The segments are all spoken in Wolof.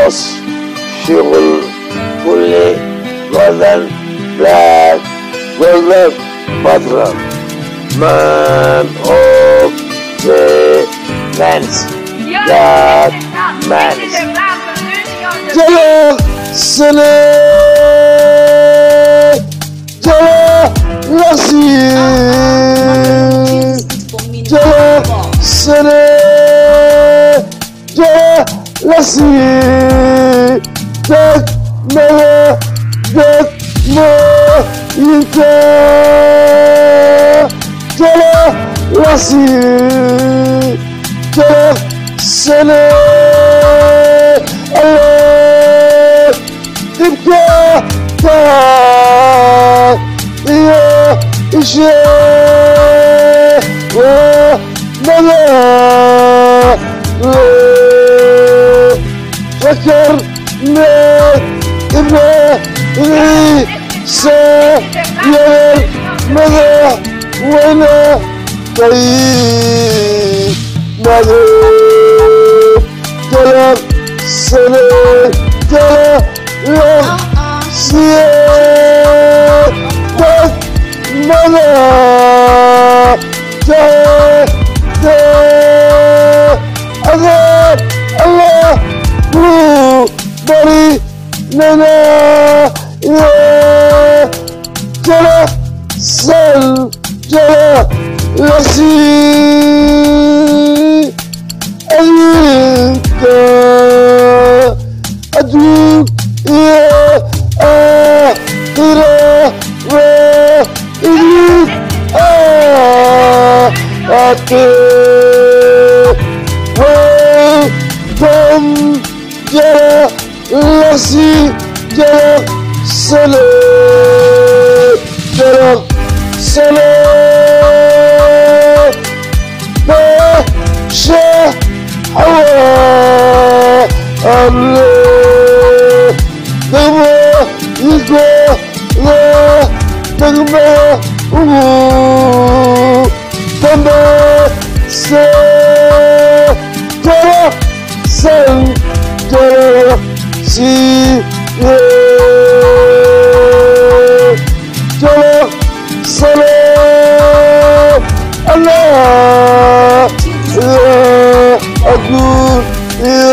مصر شغل كل وطن black golden patron man of the man's God man's Jala Sene Jala Lasi Jala Sene Jala Lasi Tak Mala Tak Ma Yinka Jala Lasi Jala Sene Allah تبكى يا إشاء ومدى فكرنا إبنا عيسى يا مدى وانا طيب مدى كلام سنة كلام سيادة مدى عذاب الله بري لنا يا جلا سل جلا لسي أنت أدوك يا آخرة وإليك وكم جرى لسي جرى سلام جرى سلام باشا حوا الله دماء يقوى لا دماء دماء سجرى سجرى جرى سلام الله أقول يا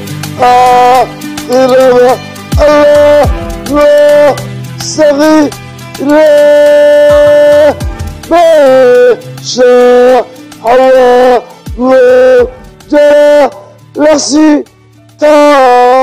آخرة الله لا صغير باشا حوا وجرى لسي